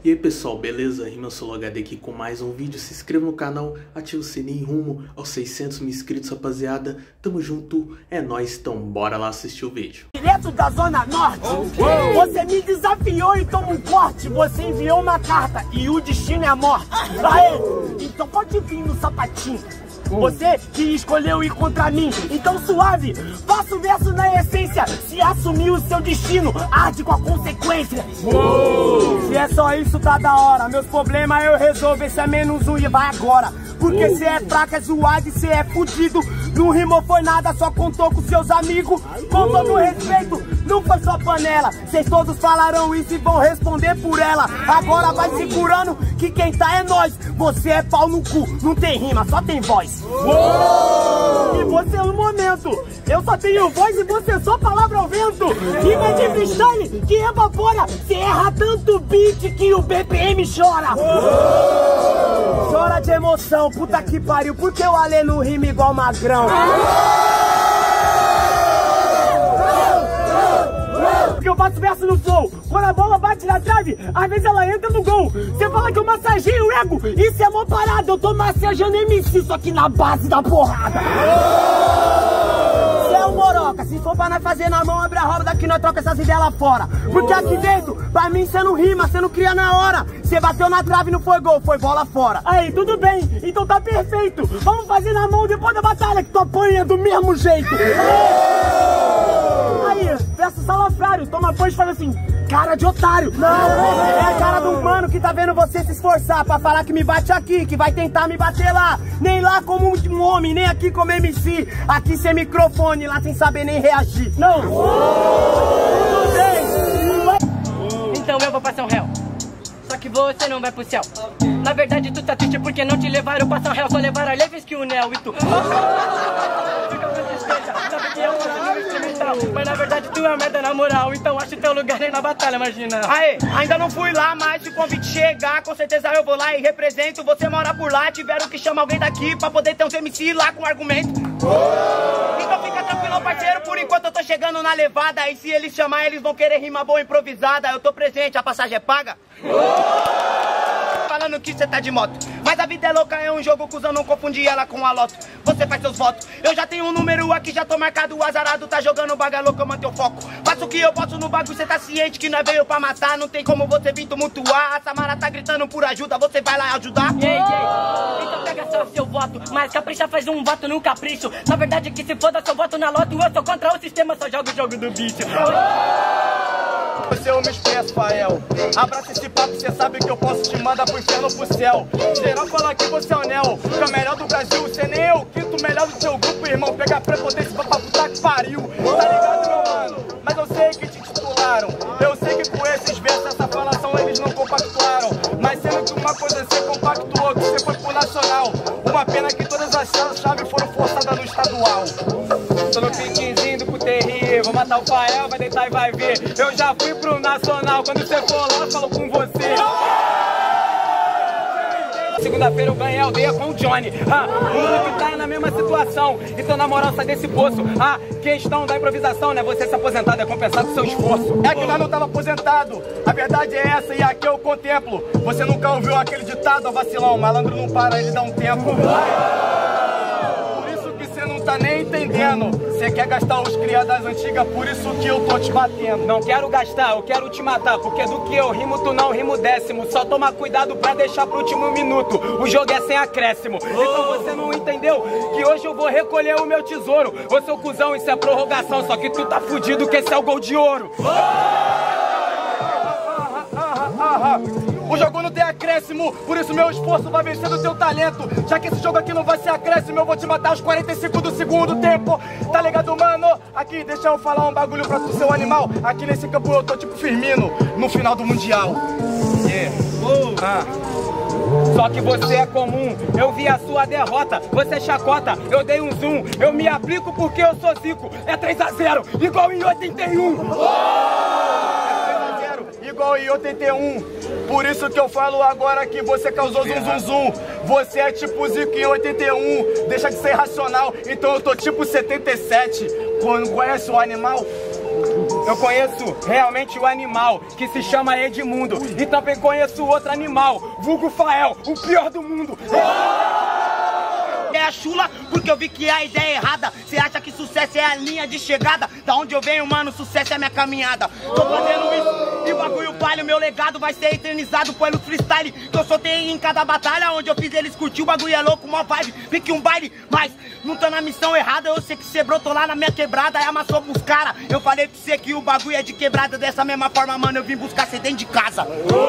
E aí pessoal, beleza? RimaSoloHD aqui com mais um vídeo. Se inscreva no canal, ative o sininho rumo aos 600 mil inscritos, rapaziada. Tamo junto, é nóis, então bora lá assistir o vídeo. Direto da Zona Norte, você me desafiou e toma um corte. Você enviou uma carta e o destino é a morte. Aê, então pode vir no sapatinho. Você que escolheu ir contra mim, então suave, faça o verso na essência. Se assumir o seu destino, arde com a consequência. Se é só isso, tá da hora. Meus problemas eu resolvo, esse é menos um e vai agora. Porque cê é fraco, é zoado e cê é fudido. Não rimou foi nada, só contou com seus amigos. Com todo respeito, não foi só panela. Cês todos falaram isso e vão responder por ela. Agora vai segurando que quem tá é nós. Você é pau no cu, não tem rima, só tem voz. E você no momento, eu só tenho voz e você só palavra ao vento. Rima de freestyle que evapora. Cê erra tanto beat que o BPM chora. Chora de emoção, puta que pariu, porque o Ale não rima igual magrão. Porque eu faço verso no flow. Quando a bola bate na trave, às vezes ela entra no gol. Você fala que eu massageio o ego, isso é mó parada. Eu tô massageando MC, só que na base da porrada. Cê é um moroca, se for pra nós fazer na mão, abre a roda daqui, nós troca essas ideias lá fora. Porque aqui dentro, pra mim cê não rima, cê não cria na hora. Cê bateu na trave e não foi gol, foi bola fora. Aí, tudo bem, então tá perfeito. Vamos fazer na mão depois da batalha, que tu apanha do mesmo jeito. Aí, verso salafrário, toma banho e fala assim, cara de otário. Não, é a cara do mano que tá vendo você se esforçar pra falar que me bate aqui, que vai tentar me bater lá. Nem lá como um homem, nem aqui como MC. Aqui sem microfone, lá sem saber nem reagir. Não. Tudo bem. Então eu vou pra São Réu, só que você não vai pro céu. Na verdade tu tá triste porque não te levaram pra São Réu, só levaram a Leves que o Nel e tu fica muito despeita, sabe que é um caminho experimental. Mas na verdade tu é merda na moral, então acho teu lugar nem na batalha, imagina. Aê, ainda não fui lá, mas se o convite chegar, com certeza eu vou lá e represento. Você mora por lá, tiveram que chamar alguém daqui pra poder ter uns MC lá com argumento. Então fica tranquilo, parceiro, por enquanto eu tô chegando na levada. E se eles chamar, eles vão querer rima boa improvisada. Eu tô presente, a passagem é paga? Falando que cê tá de moto, mas a vida é louca, é um jogo, cuzão, não confundir ela com a loto. Você faz seus votos, eu já tenho um número aqui, já tô marcado, o azarado tá jogando baga louco, eu mantenho o foco. Faço o que eu posso no bagulho, cê tá ciente que nós veio pra matar. Não tem como você vir tumultuar, a Samara tá gritando por ajuda, você vai lá ajudar? Então pega só seu voto, mas capricha, faz um voto no capricho. Na verdade que se foda seu voto na loto, eu sou contra o sistema, só jogo o jogo do bicho. Você eu me expresso, Fael. Abraça esse papo, cê sabe que eu posso te mandar pro inferno ou pro céu. Geral fala que você é o Nel, que é o melhor do Brasil. Cê nem é o quinto melhor do seu grupo, irmão. Pega a prepotência pra puta que pariu. Tá ligado, meu mano? Mas eu sei que te titularam. Eu sei que com esses versos, essa falação eles não compactuaram. Mas sendo que uma coisa você compactuou, que você foi pro nacional. Uma pena que todas as chaves foram forçadas no estadual. Tô no piquezinho do Puterri, vou matar o Fael, vai deitar e vai ver. Eu já fui pro nacional, quando você for lá, eu falo com você. Segunda-feira eu ganhei a aldeia com o Johnny. O mundo que tá na mesma situação. Então na moral sai desse poço. A questão da improvisação, né? Você se aposentado é compensado com seu esforço. É que nós não tava aposentado. A verdade é essa e aqui eu contemplo. Você nunca ouviu aquele ditado, ó vacilão, malandro não para, ele dá um tempo. Por isso que você não tá nem entendendo. Você quer gastar os cria das antigas, por isso que eu tô te batendo. Não quero gastar, eu quero te matar, porque do que eu rimo, tu não rimo décimo. Só toma cuidado pra deixar pro último minuto. O jogo é sem acréscimo. Então você não entendeu que hoje eu vou recolher o meu tesouro. Ô seu cuzão, isso é prorrogação, só que tu tá fudido que esse é o gol de ouro. O jogo não tem acréscimo, por isso meu esforço vai vencer do teu talento. Já que esse jogo aqui não vai ser acréscimo, eu vou te matar aos 45 do segundo tempo. Tá ligado, mano? Aqui, deixa eu falar um bagulho pra tu, seu animal. Aqui nesse campo eu tô tipo Firmino, no final do Mundial. Só que você é comum, eu vi a sua derrota. Você chacota, eu dei um zoom. Eu me aplico porque eu sou zico. É 3-0, igual em 81. Igual em 81. Por isso que eu falo agora que você causou zum. Você é tipo Zico em 81. Deixa de ser racional, então eu tô tipo 77. Quando conhece o animal? Eu conheço realmente o animal, que se chama Edmundo. E também conheço outro animal, vulgo Fael, o pior do mundo. É a chula, porque eu vi que é a ideia errada. Cê acha que sucesso é a linha de chegada? Da onde eu venho, mano, sucesso é a minha caminhada. Tô fazendo isso, e o bagulho palha. O meu legado vai ser eternizado pelo freestyle que eu soltei em cada batalha. Onde eu fiz eles curtir, o bagulho é louco, mó vibe, pique um baile. Mas não tô na missão errada, eu sei que cê brotou lá na minha quebrada e amassou pros cara. Eu falei pra você que o bagulho é de quebrada. Dessa mesma forma, mano, eu vim buscar cê dentro de casa.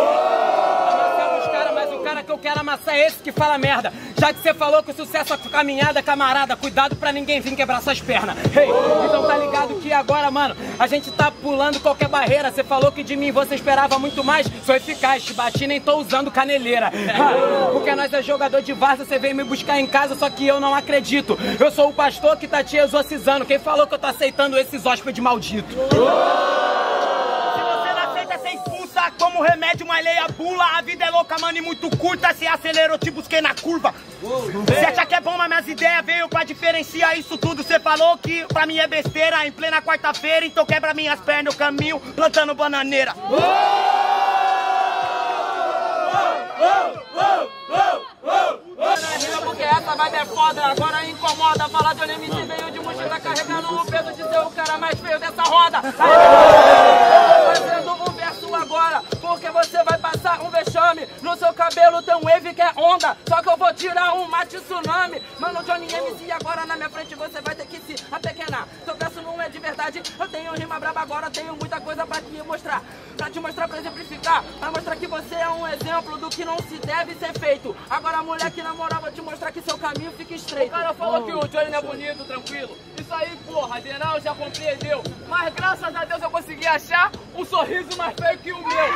Mas o cara que eu quero amassar é esse que fala merda. Já que você falou que o sucesso é caminhada, camarada, cuidado pra ninguém vir quebrar suas pernas. Hey, então tá ligado que agora, mano, a gente tá pulando qualquer barreira. Você falou que de mim você esperava muito mais. Sou eficaz, te bati, nem tô usando caneleira. Porque nós é jogador de várzea, você veio me buscar em casa, só que eu não acredito. Eu sou o pastor que tá te exorcizando. Quem falou que eu tô aceitando esses hóspedes malditos? Como remédio, uma lei a bula. A vida é louca, mano, e muito curta. Se acelerou, te busquei na curva. Cê acha que é bom, mas minhas ideias veio pra diferenciar isso tudo. Cê falou que pra mim é besteira em plena quarta-feira. Então quebra minhas pernas, eu caminho plantando bananeira. Porque essa vibe é foda, agora incomoda. Falar de MC veio de mochila carregando o peso de ser o cara mais feio dessa roda. Fazendo um verso agora, porque você vai passar um vexame. No seu cabelo tem um wave que é onda, só que eu vou tirar um mate tsunami. Mano, Johnny MC agora na minha frente você vai ter que se apequenar. Seu verso não é de verdade, eu tenho rima braba agora, tenho muita coisa pra te mostrar. Pra te mostrar, pra exemplificar, pra mostrar que você é um exemplo do que não se deve ser feito. Agora moleque, na moral, vou te mostrar que seu caminho fica estreito. O cara falou que o Johnny não é bonito, tranquilo. Isso aí, porra, geral já compreendeu. Mas graças a Deus eu consegui achar um sorriso mais feio que o meu.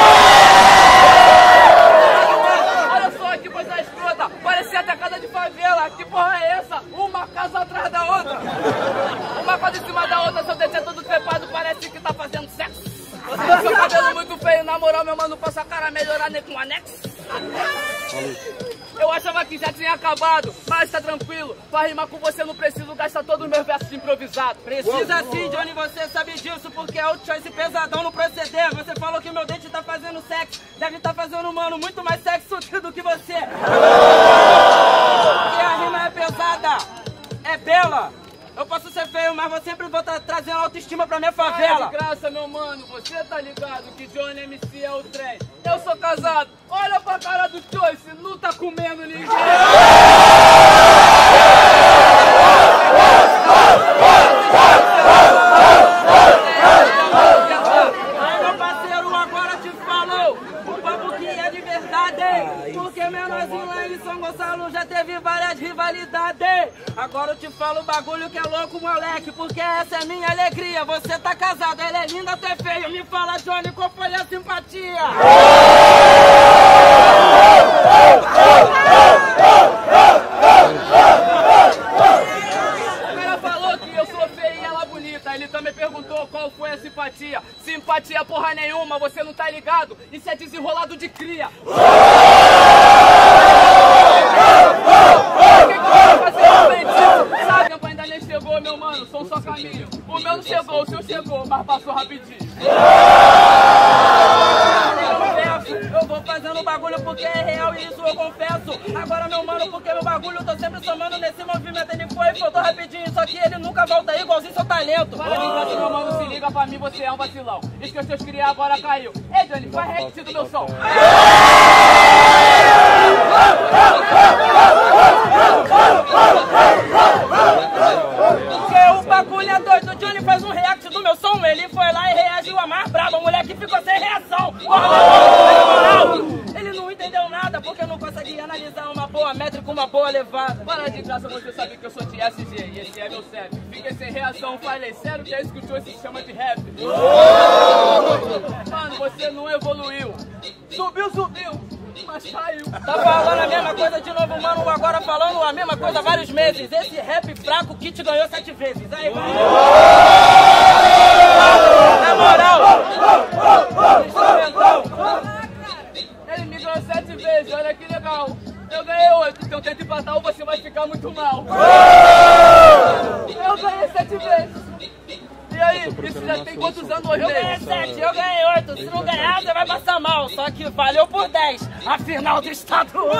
Olha só que coisa escrota, parecia até casa de favela. Que porra é essa? Uma casa atrás da outra. Uma casa em cima da outra, seu dente é todo trepado, parece que tá fazendo sexo. Você tem seu cabelo muito feio, na moral, meu mano, pra sua cara melhorar nem com anexo. Eu achava que já tinha acabado, mas tá tranquilo. Pra rimar com você não preciso gastar todos os meus versos improvisados. Precisa sim, Johnny, você sabe disso, porque é o choice pesadão no proceder. Você falou que meu dente tá fazendo sexo, deve tá fazendo, mano, muito mais sexo do que você. Porque a rima é pesada, é bela. Eu posso ser feio, mas eu sempre vou estar trazendo autoestima pra minha favela. De graça, meu mano, você tá ligado que Johnny MC é o trem. Eu sou casado, olha pra cara do Choice, não tá comendo ninguém. Aí, meu parceiro, agora te falou o papo que é de verdade. Porque menorzinho lá em São Gonçalo já teve várias rivalidades. Agora eu te falo o bagulho que é louco, moleque, porque essa é minha alegria. Você tá casado, ela é linda, até feio. Me fala, Johnny, qual foi a simpatia? O cara falou que eu sou feio e ela bonita. Ele também perguntou qual foi a simpatia. Simpatia porra nenhuma, você não tá ligado? Isso é desenrolado de cria. Sabe, o tempo ainda nem chegou, meu mano, sou só caminho. O meu não chegou, o seu chegou, mas passou rapidinho. Eu vou fazendo bagulho porque é real e isso eu confesso. Agora, meu mano, porque meu bagulho eu tô sempre somando nesse movimento. Ele foi e faltou rapidinho, só que ele nunca volta aí igualzinho seu talento. Para mim, meu mano, se liga pra mim, você é um vacilão. Esqueceu de criar, agora caiu. Ei, Johnny, faz react do meu som. Porque o bagulho é doido, o Johnny faz um react do meu som. Ele foi lá e reagiu a mais braba, o moleque ficou sem reação. Ele não entendeu nada, porque não consegue analisar uma boa métrica, uma boa levada. Para de graça, você sabe que eu sou de SG e esse é meu CEP. Fiquei sem reação, falei, sério que é isso que o Choice se chama de rap? Mano, você não evoluiu. Subiu, mas caiu. Tá falando a mesma coisa de novo, mano, agora falando a mesma coisa há vários meses. Esse rap fraco que te ganhou 7 vezes. Aí, vai. Na moral, ele me ganhou 7 vezes, olha que legal. Eu ganhei 8, então tenta empatar ou você vai ficar muito mal. Eu ganhei 7 vezes. E E aí, isso já tem quantos anos hoje? Eu ganhei 7, eu ganhei 8. Se não ganhar, você vai passar mal. Só que valeu por 10. A final do estadual.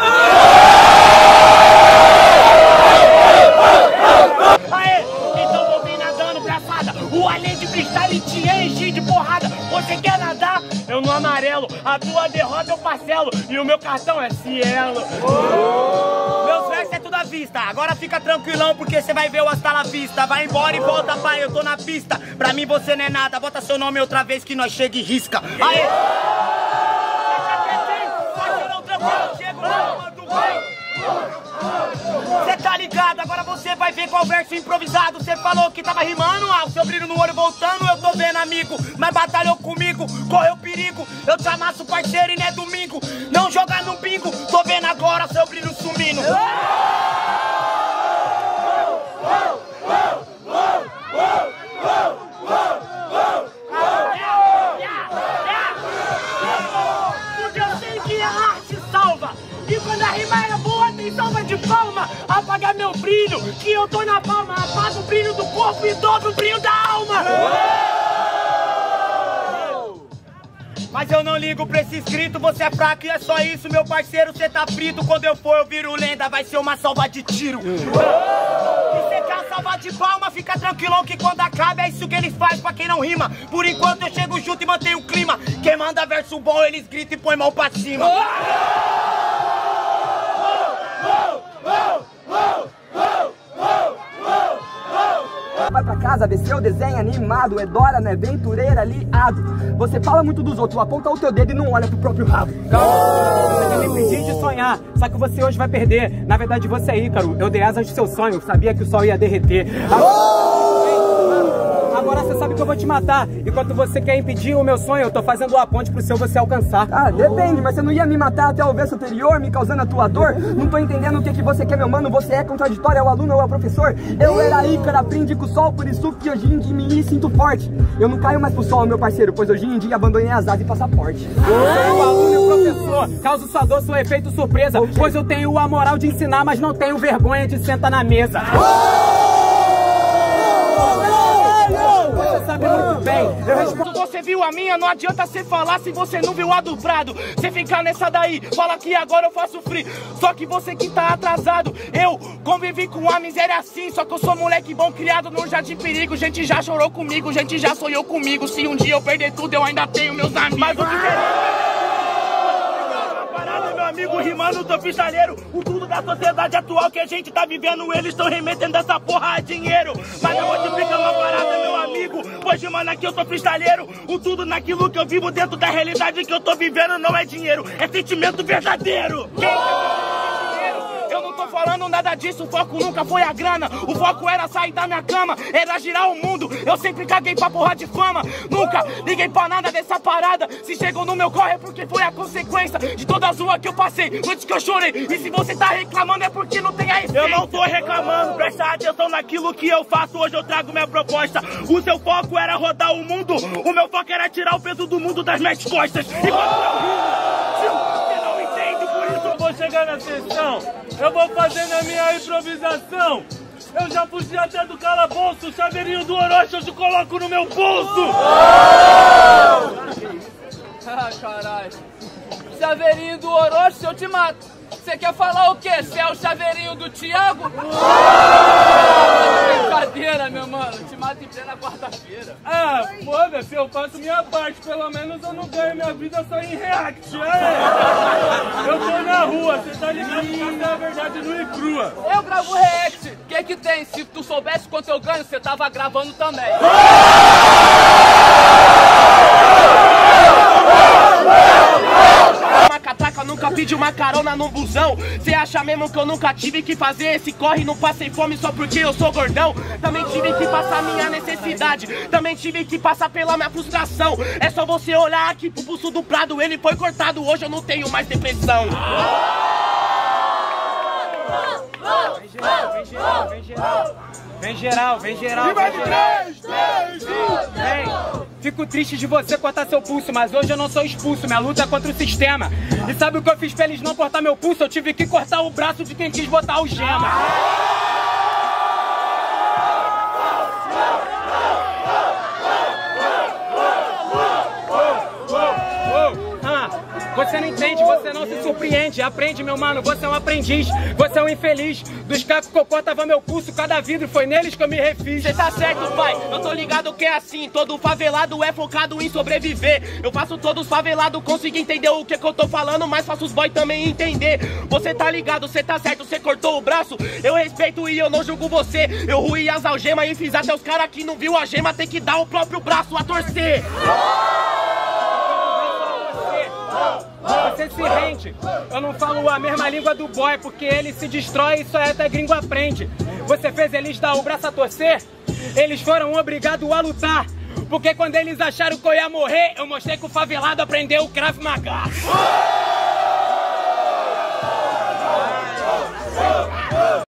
Aê, então vou vir nadando, braçada. O além de freestyle te enche de porrada. Você quer nadar? Eu no amarelo. A tua derrota eu parcelo. E o meu cartão é Cielo. Meus versos é tudo à vista. Agora fica tranquilão porque você vai ver o hasta la vista. Vai embora e volta, pai, eu tô na pista. Pra mim você não é nada. Bota seu nome outra vez que nós chega e risca. Aê! Chego lá, mando Cê tá ligado, agora você vai ver qual verso improvisado. Cê falou que tava rimando, o seu brilho no olho voltando. Eu tô vendo, amigo, mas batalhou comigo, correu perigo. Eu te amasso, parceiro, e não é domingo. Não joga no bingo, tô vendo agora seu brilho sumindo. Porque eu sei que a arte salva. E quando a rima é boa, tem salva de palma. Apaga meu brilho, que eu tô na palma. Apaga o brilho do corpo e dobra o brilho da alma. Mas eu não ligo pra esse escrito, você é fraco e é só isso, meu parceiro, cê tá frito. Quando eu for, eu viro lenda, vai ser uma salva de tiro. E cê quer salva de palma, fica tranquilão que quando acaba é isso que eles fazem pra quem não rima. Por enquanto eu chego junto e mantenho o clima. Quem manda verso bom, eles gritam e põe mão pra cima. Vai pra casa ver seu desenho animado. É Dora, né? Aventureira, aliado. Você fala muito dos outros, aponta o teu dedo e não olha pro próprio rabo. Calma, você me impedir de sonhar. Só que você hoje vai perder. Na verdade você é Ícaro, eu dei asas de seu sonho. Sabia que o sol ia derreter. Agora você sabe que eu vou te matar. Enquanto você quer impedir o meu sonho, eu tô fazendo a ponte pro seu você alcançar. Ah, depende, mas você não ia me matar até o verso anterior, me causando a tua dor? Não tô entendendo o que você quer, meu mano. Você é contraditório, é o aluno ou é o professor? Eu era Ícaro, aprendi com o sol, por isso que hoje em dia me sinto forte. Eu não caio mais pro sol, meu parceiro, pois hoje em dia abandonei as asas e passaporte. Eu, o aluno e o professor, causo sua dor, seu efeito surpresa. Pois eu tenho a moral de ensinar, mas não tenho vergonha de sentar na mesa. Você sabe muito bem, eu respondo. Você viu a minha, não adianta você falar se você não viu a do Prado. Você ficar nessa daí, fala que agora eu faço free. Só que você que tá atrasado, eu convivi com a miséria assim. Só que eu sou moleque bom, criado no jardim perigo. Gente já chorou comigo, gente já sonhou comigo. Se um dia eu perder tudo, eu ainda tenho meus amigos. Mas o que meu amigo, rimando, tô freestyleiro. O tudo da sociedade atual que a gente tá vivendo, eles estão remetendo essa porra a dinheiro. Mas eu vou te explicar uma parada, meu amigo. Hoje, mano, aqui eu sou freestyleiro. O tudo naquilo que eu vivo dentro da realidade que eu tô vivendo não é dinheiro, é sentimento verdadeiro. Eu não tô falando nada disso, o foco nunca foi a grana. O foco era sair da minha cama, era girar o mundo. Eu sempre caguei pra porra de fama, nunca liguei pra nada dessa parada. Se chegou no meu corre é porque foi a consequência de toda a zoa que eu passei, noites que eu chorei. E se você tá reclamando é porque não tem a essência. Eu não tô reclamando, presta atenção naquilo que eu faço. Hoje eu trago minha proposta. O seu foco era rodar o mundo, o meu foco era tirar o peso do mundo das minhas costas. E quando eu rimo, você não entende, por isso eu vou chegar na sessão. Eu vou fazendo a minha improvisação. Eu já fugi até do calabouço. O chaveirinho do Orochi eu te coloco no meu bolso. Ah, caralho. Chaveirinho do Orochi, eu te mato. Você quer falar o quê? Você é o chaveirinho do Thiago? Brincadeira, meu mano. Te mato em plena quarta-feira. Ah, foda-se, eu faço minha parte. Pelo menos eu não ganho minha vida só em react. Eu tô na rua, você tá ligado que essa é a verdade nua e crua. Eu gravo react. O que tem? Se tu soubesse quanto eu ganho, você tava gravando também. Uma catraca, nunca pedi uma carona num busão. Cê acha mesmo que eu nunca tive que fazer esse corre? Não passei fome só porque eu sou gordão. Também tive que passar minha necessidade, também tive que passar pela minha frustração. É só você olhar aqui pro pulso do Prado, ele foi cortado, hoje eu não tenho mais depressão. Vem geral. Vem. Fico triste de você cortar seu pulso, mas hoje eu não sou expulso. Minha luta é contra o sistema. E sabe o que eu fiz pra eles não cortar meu pulso? Eu tive que cortar o braço de quem quis botar o gema. você não se surpreende. Aprende, meu mano, você é um aprendiz. Você é um infeliz. Dos cacos cocô tava meu pulso, cada vidro foi neles que eu me refiz. Cê tá certo, pai, eu tô ligado que é assim. Todo favelado é focado em sobreviver. Eu faço todos favelados conseguir entender o que eu tô falando, mas faço os boy também entender. Você tá ligado, cê tá certo, cê cortou o braço. Eu respeito e eu não julgo você. Eu ruí as algemas e fiz até os caras que não viu a gema tem que dar o próprio braço a torcer. Você se rende. Eu não falo a mesma língua do boy, porque ele se destrói e só até gringo aprende. Você fez eles dar o braço a torcer? Eles foram obrigados a lutar. Porque quando eles acharam que eu ia morrer, eu mostrei que o favelado aprendeu o Krav Maga.